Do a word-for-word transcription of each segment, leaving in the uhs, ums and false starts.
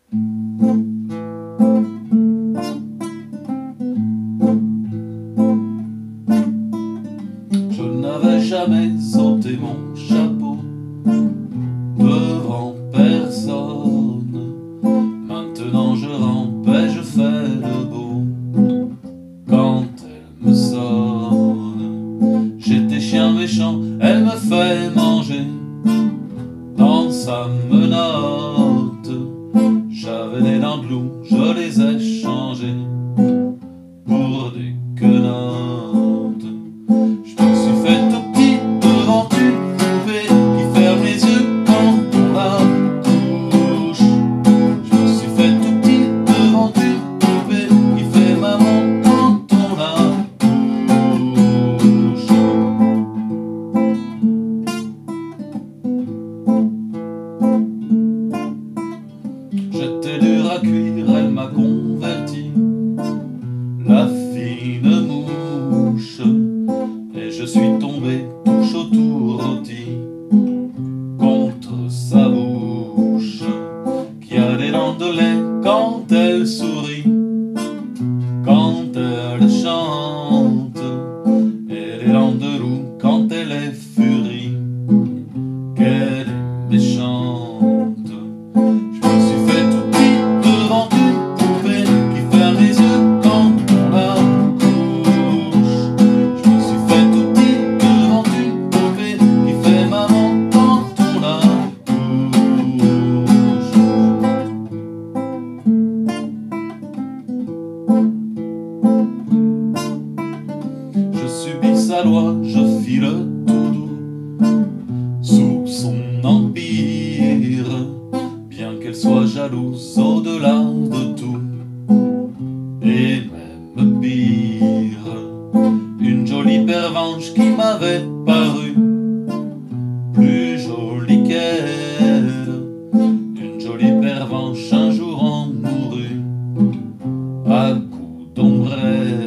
Je n'avais jamais ôté mon chapeau devant personne. Maintenant je rampe et je fais le beau. Quand elle me sonne, j'étais chien méchant, elle me fait manger dans sa menotte. J'avais des dents de loup, je les ai changées pour des quenottes. Je me suis fait tout petit devant une poupée qui ferme les yeux quand on la touche. Je me suis fait tout petit devant une poupée qui fait maman quand on la touche. J'étais dur à cuire, elle m'a converti, la fine mouche, et je suis tombé tout chaud tout rôti contre sa bouche, qui a des dents de lait quand elle sourit, quand elle chante, et des dents de loup quand elle est furie, qu'elle est méchante. Je subis sa loi, je file tout doux sous son empire, bien qu'elle soit jalouse au-delà de tout, et même pire, une jolie pervenche qui m'avait paru plus jolie qu'elle, une jolie pervenche un jour en mourut à coups d'ombrelle.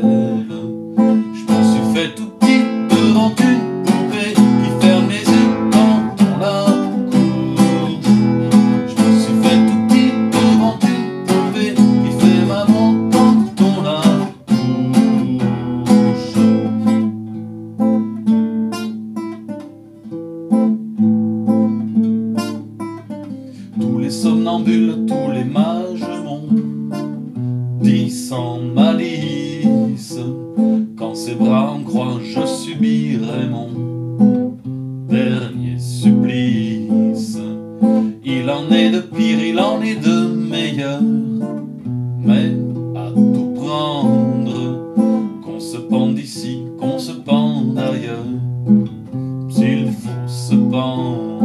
Tout petit devant une poupée qui ferme les yeux quand on la couche. Je me suis fait tout petit devant une poupée qui fait maman quand on la couche. Tous les somnambules, tous les mages m'ont dit sans malice, quand ses bras en croix, je subirai mon dernier supplice. Il en est de pire, il en est de meilleur, mais à tout prendre, qu'on se pende ici, qu'on se pende ailleurs, s'il faut se pendre.